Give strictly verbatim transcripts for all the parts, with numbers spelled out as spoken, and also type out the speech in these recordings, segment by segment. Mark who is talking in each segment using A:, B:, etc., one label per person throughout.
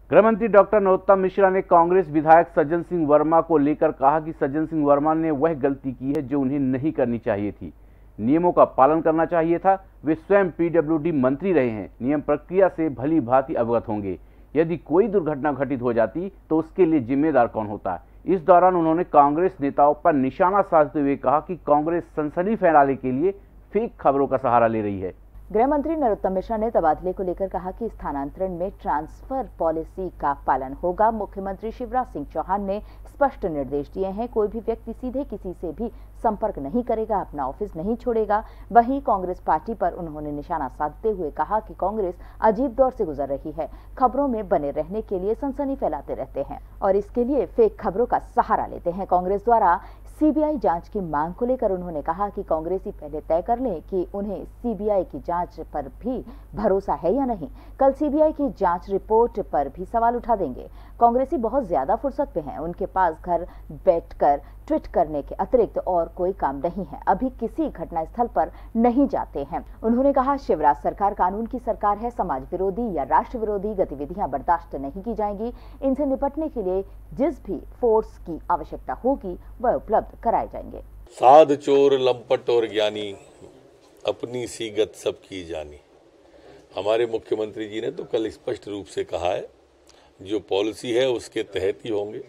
A: गृह मंत्री डॉक्टर नरोत्तम मिश्रा ने कांग्रेस विधायक सज्जन सिंह वर्मा को लेकर कहा कि सज्जन सिंह वर्मा ने वह गलती की है जो उन्हें नहीं करनी चाहिए थी। नियमों का पालन करना चाहिए था। वे स्वयं पीडब्ल्यूडी मंत्री रहे हैं, नियम प्रक्रिया से भली भांति अवगत होंगे। यदि कोई दुर्घटना घटित हो जाती तो उसके लिए जिम्मेदार कौन होता। इस दौरान उन्होंने कांग्रेस नेताओं पर निशाना साधते हुए कहा कि कांग्रेस सनसनी फैलाने के लिए फेक खबरों का सहारा ले रही है।
B: गृह मंत्री नरोत्तम मिश्रा ने तबादले को लेकर कहा कि स्थानांतरण में ट्रांसफर पॉलिसी का पालन होगा। मुख्यमंत्री शिवराज सिंह चौहान ने स्पष्ट निर्देश दिए हैं, कोई भी व्यक्ति सीधे किसी से भी संपर्क नहीं करेगा, अपना ऑफिस नहीं छोड़ेगा। वहीं कांग्रेस पार्टी पर उन्होंने निशाना साधते हुए कहा कि कांग्रेस अजीब दौर से गुजर रही है, खबरों में बने रहने के लिए सनसनी फैलाते रहते हैं और इसके लिए फेक खबरों का सहारा लेते हैं। कांग्रेस द्वारा सीबीआई जांच की मांग को लेकर उन्होंने कहा कि कांग्रेसी पहले तय कर लें कि उन्हें सीबीआई की जांच पर भी भरोसा है या नहीं। कल सीबीआई की जांच रिपोर्ट पर भी सवाल उठा देंगे। कांग्रेसी बहुत ज्यादा फुर्सत पे हैं, उनके पास घर बैठकर ट्वीट करने के अतिरिक्त और कोई काम नहीं है, अभी किसी घटनास्थल पर नहीं जाते हैं। उन्होंने कहा शिवराज सरकार कानून की सरकार है, समाज विरोधी या राष्ट्र विरोधी गतिविधियां बर्दाश्त नहीं की जाएंगी। इनसे निपटने के लिए जिस भी फोर्स की आवश्यकता होगी वह उपलब्ध कराए जाएंगे।
C: साध चोर लंपट और ज्ञानी, अपनी सी गत सब की जानी। हमारे मुख्यमंत्री जी ने तो कल स्पष्ट रूप से कहा है, जो पॉलिसी है उसके तहत ही होंगे।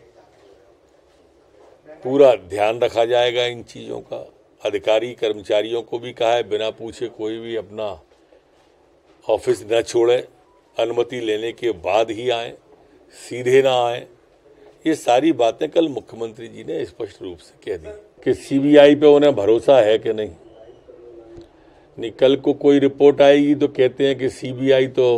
C: पूरा ध्यान रखा जाएगा इन चीज़ों का। अधिकारी कर्मचारियों को भी कहा है, बिना पूछे कोई भी अपना ऑफिस न छोड़े, अनुमति लेने के बाद ही आए, सीधे ना आए। ये सारी बातें कल मुख्यमंत्री जी ने स्पष्ट रूप से कह दी कि सीबीआई पे उन्हें भरोसा है कि नहीं। नहीं, कल को कोई रिपोर्ट आएगी तो कहते हैं कि सीबीआई तो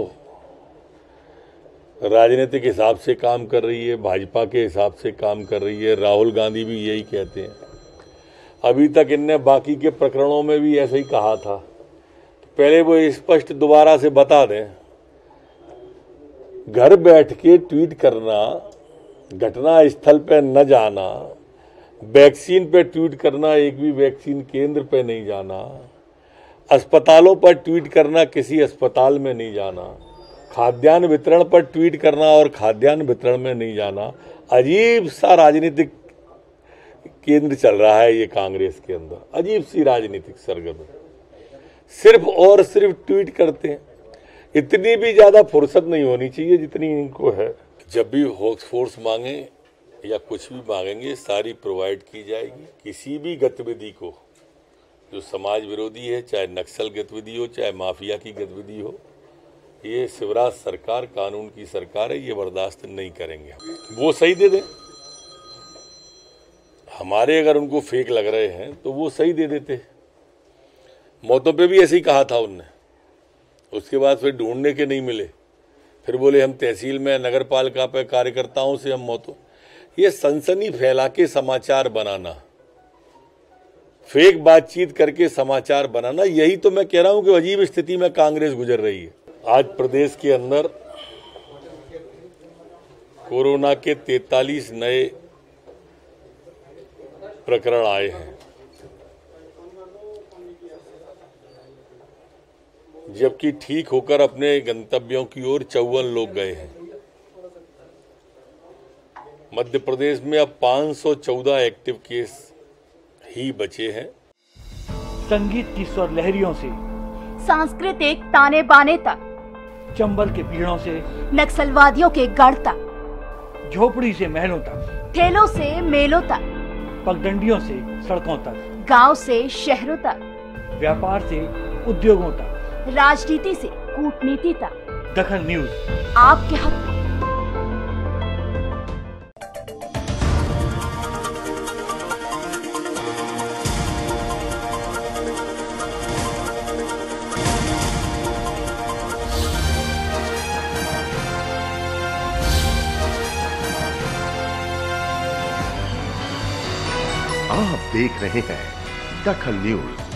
C: राजनीतिक हिसाब से काम कर रही है, भाजपा के हिसाब से काम कर रही है। राहुल गांधी भी यही कहते हैं। अभी तक इनने बाकी के प्रकरणों में भी ऐसे ही कहा था। तो पहले वो स्पष्ट दोबारा से बता दें, घर बैठ के ट्वीट करना, घटना स्थल पे न जाना, वैक्सीन पे ट्वीट करना, एक भी वैक्सीन केंद्र पे नहीं जाना, अस्पतालों पर ट्वीट करना, किसी अस्पताल में नहीं जाना, खाद्यान्न वितरण पर ट्वीट करना और खाद्यान्न वितरण में नहीं जाना। अजीब सा राजनीतिक केंद्र चल रहा है ये कांग्रेस के अंदर, अजीब सी राजनीतिक सरगर्मी। सिर्फ और सिर्फ ट्वीट करते हैं। इतनी भी ज्यादा फुर्सत नहीं होनी चाहिए जितनी इनको है। जब भी फोर्स मांगे या कुछ भी मांगेंगे, सारी प्रोवाइड की जाएगी। किसी भी गतिविधि को जो समाज विरोधी है, चाहे नक्सल गतिविधि हो, चाहे माफिया की गतिविधि हो, ये शिवराज सरकार कानून की सरकार है, ये बर्दाश्त नहीं करेंगे। वो सही दे दें। हमारे अगर उनको फेक लग रहे हैं तो वो सही दे देते। मौतों पे भी ऐसे ही कहा था उनने। उसके बाद फिर ढूंढने के नहीं मिले, फिर बोले हम तहसील में नगर पालिका पे कार्यकर्ताओं से हम मौतों। ये सनसनी फैला के समाचार बनाना, फेक बातचीत करके समाचार बनाना, यही तो मैं कह रहा हूं कि अजीब स्थिति में कांग्रेस गुजर रही है। आज प्रदेश के अंदर कोरोना के तैंतालीस नए प्रकरण आए हैं, जबकि ठीक होकर अपने गंतव्यों की ओर चौवन लोग गए हैं। मध्य प्रदेश में अब पाँच सौ चौदह एक्टिव केस ही बचे हैं।
D: संगीत की स्वर लहरियों से
E: सांस्कृतिक ताने बाने तक,
D: चंबल के पीड़ों से
E: नक्सलवादियों के गढ़ तक,
D: झोपड़ी से महलों तक,
E: ठेलों से मेलों तक,
D: पगडंडियों से सड़कों तक,
E: गांव से शहरों तक,
D: व्यापार से उद्योगों तक,
E: राजनीति से कूटनीति तक,
D: दखल न्यूज
E: आपके हाथ में।
F: आप देख रहे हैं दखल न्यूज।